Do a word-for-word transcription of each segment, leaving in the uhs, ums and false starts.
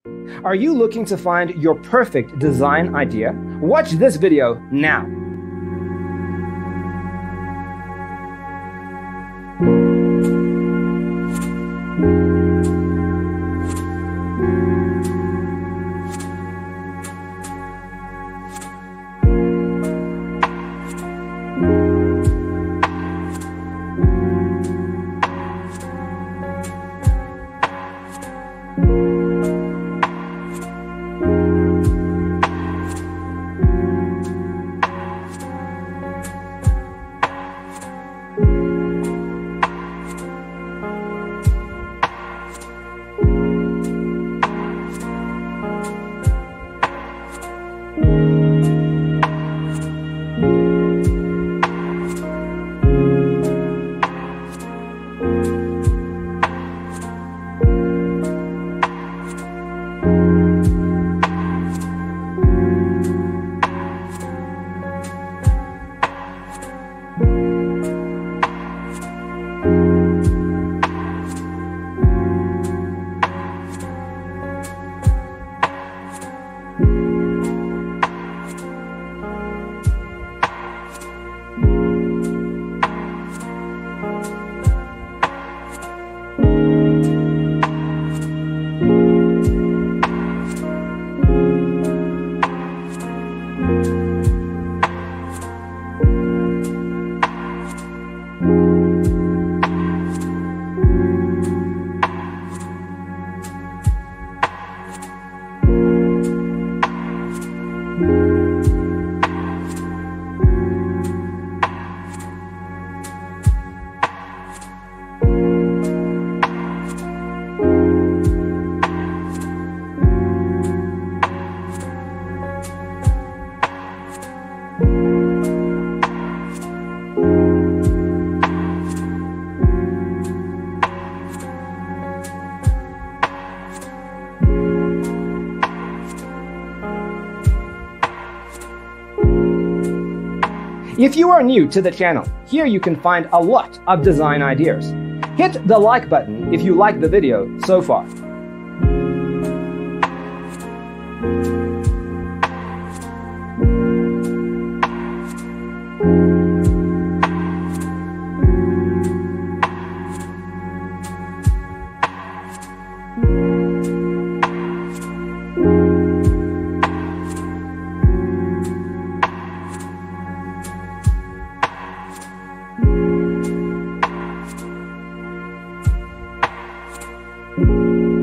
Are you looking to find your perfect design idea? Watch this video now. If you are new to the channel, here you can find a lot of design ideas. Hit the like button if you like the video so far. Thank you.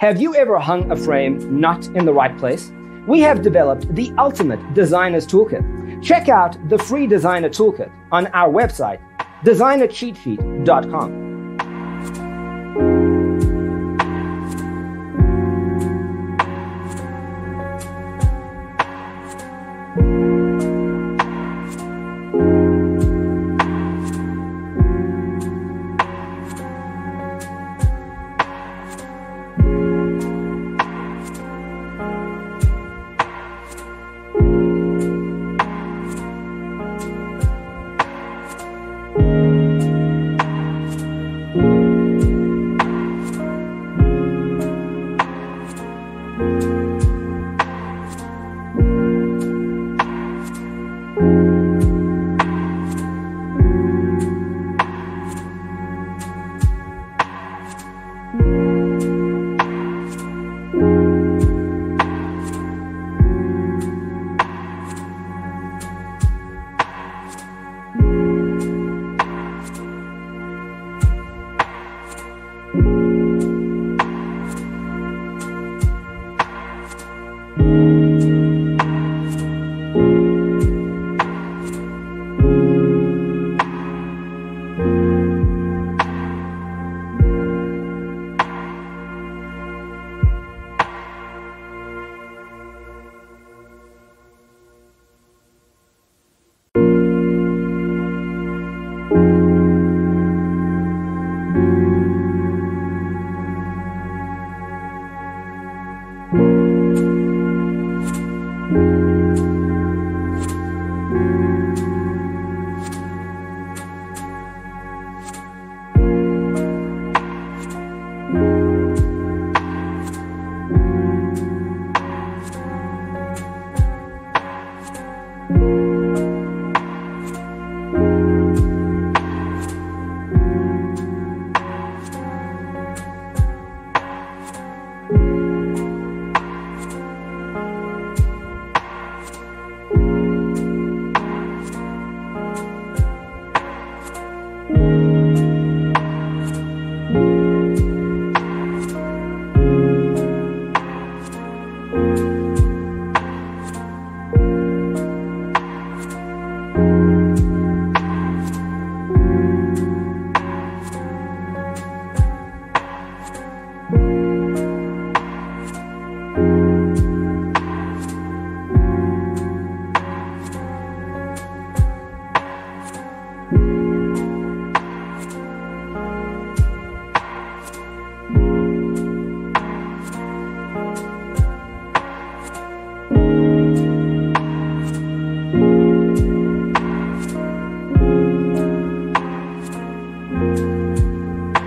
Have you ever hung a frame not in the right place? We have developed the ultimate designer's toolkit. Check out the free designer toolkit on our website, designer cheat sheet dot com.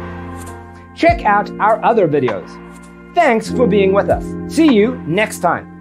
Check out our other videos. Thanks for being with us. See you next time.